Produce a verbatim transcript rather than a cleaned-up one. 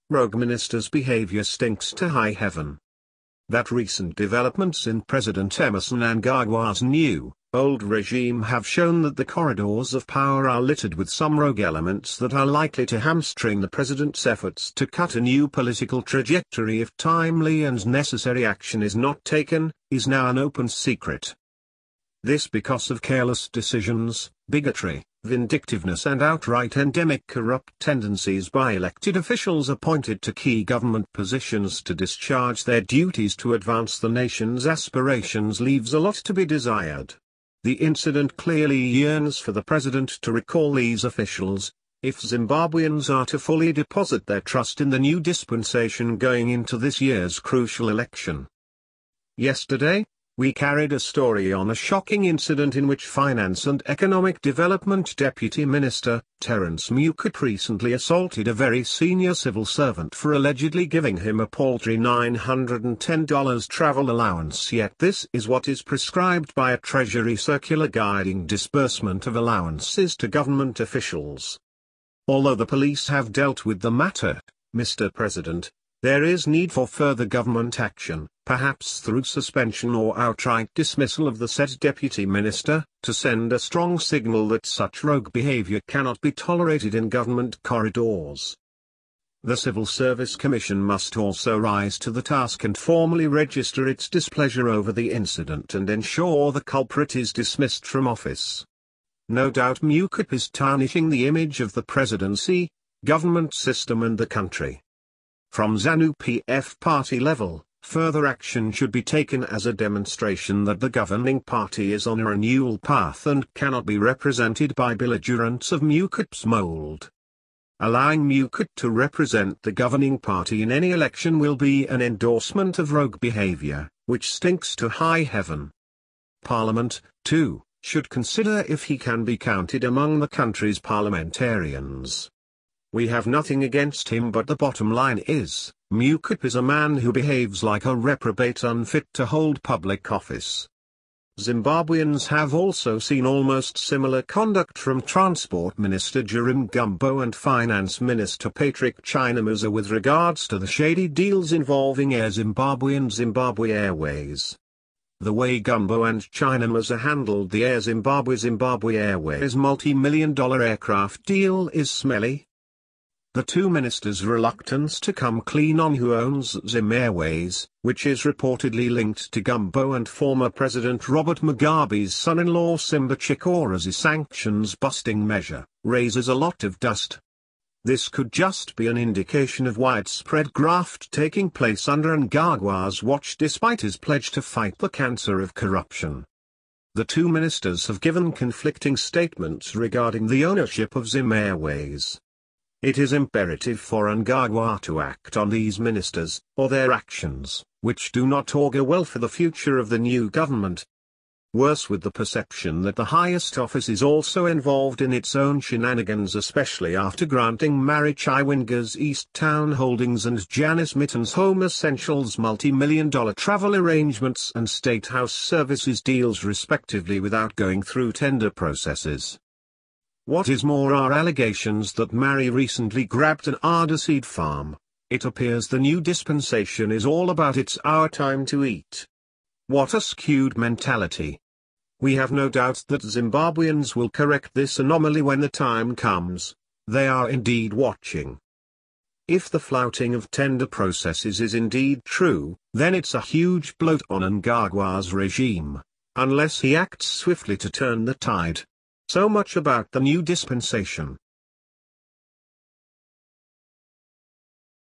Rogue minister's behavior stinks to high heaven. That recent developments in President Emmerson Mnangagwa's new, old regime have shown that the corridors of power are littered with some rogue elements that are likely to hamstring the president's efforts to cut a new political trajectory if timely and necessary action is not taken, is now an open secret. This because of careless decisions, bigotry, vindictiveness and outright endemic corrupt tendencies by elected officials appointed to key government positions to discharge their duties to advance the nation's aspirations leaves a lot to be desired. The incident clearly yearns for the president to recall these officials, if Zimbabweans are to fully deposit their trust in the new dispensation going into this year's crucial election. Yesterday, we carried a story on a shocking incident in which Finance and Economic Development Deputy Minister, Terence Mnangagwa recently assaulted a very senior civil servant for allegedly giving him a paltry nine hundred ten dollars travel allowance, yet this is what is prescribed by a Treasury circular guiding disbursement of allowances to government officials. Although the police have dealt with the matter, Mister President, there is need for further government action, perhaps through suspension or outright dismissal of the said deputy minister, to send a strong signal that such rogue behavior cannot be tolerated in government corridors. The Civil Service Commission must also rise to the task and formally register its displeasure over the incident and ensure the culprit is dismissed from office. No doubt Mnangagwa is tarnishing the image of the presidency, government system and the country. From ZANU-P F party level, further action should be taken as a demonstration that the governing party is on a renewal path and cannot be represented by belligerents of Mnangagwa's mold. Allowing Mnangagwa to represent the governing party in any election will be an endorsement of rogue behavior, which stinks to high heaven. Parliament, too, should consider if he can be counted among the country's parliamentarians. We have nothing against him, but the bottom line is, Mnangagwa is a man who behaves like a reprobate unfit to hold public office. Zimbabweans have also seen almost similar conduct from Transport Minister Jerome Gumbo and Finance Minister Patrick Chinamaza with regards to the shady deals involving Air Zimbabwe and Zimbabwe Airways. The way Gumbo and Chinamaza handled the Air Zimbabwe Zimbabwe Airways multi-million dollar aircraft deal is smelly. The two ministers' reluctance to come clean on who owns Zim Airways, which is reportedly linked to Gumbo and former President Robert Mugabe's son-in-law Simba Chikora's sanctions-busting measure, raises a lot of dust. This could just be an indication of widespread graft taking place under Mnangagwa's watch despite his pledge to fight the cancer of corruption. The two ministers have given conflicting statements regarding the ownership of Zim Airways. It is imperative for Mnangagwa to act on these ministers, or their actions, which do not augur well for the future of the new government. Worse, with the perception that the highest office is also involved in its own shenanigans, especially after granting Mary Chiwenga's East Town Holdings and Janice Mitten's Home Essentials multi-million dollar travel arrangements and State House Services deals respectively without going through tender processes. What is more are allegations that Mary recently grabbed an Arda farm. It appears the new dispensation is all about it's our time to eat. What a skewed mentality. We have no doubt that Zimbabweans will correct this anomaly when the time comes. They are indeed watching. If the flouting of tender processes is indeed true, then it's a huge blow on Mnangagwa's regime, unless he acts swiftly to turn the tide. So much about the new dispensation.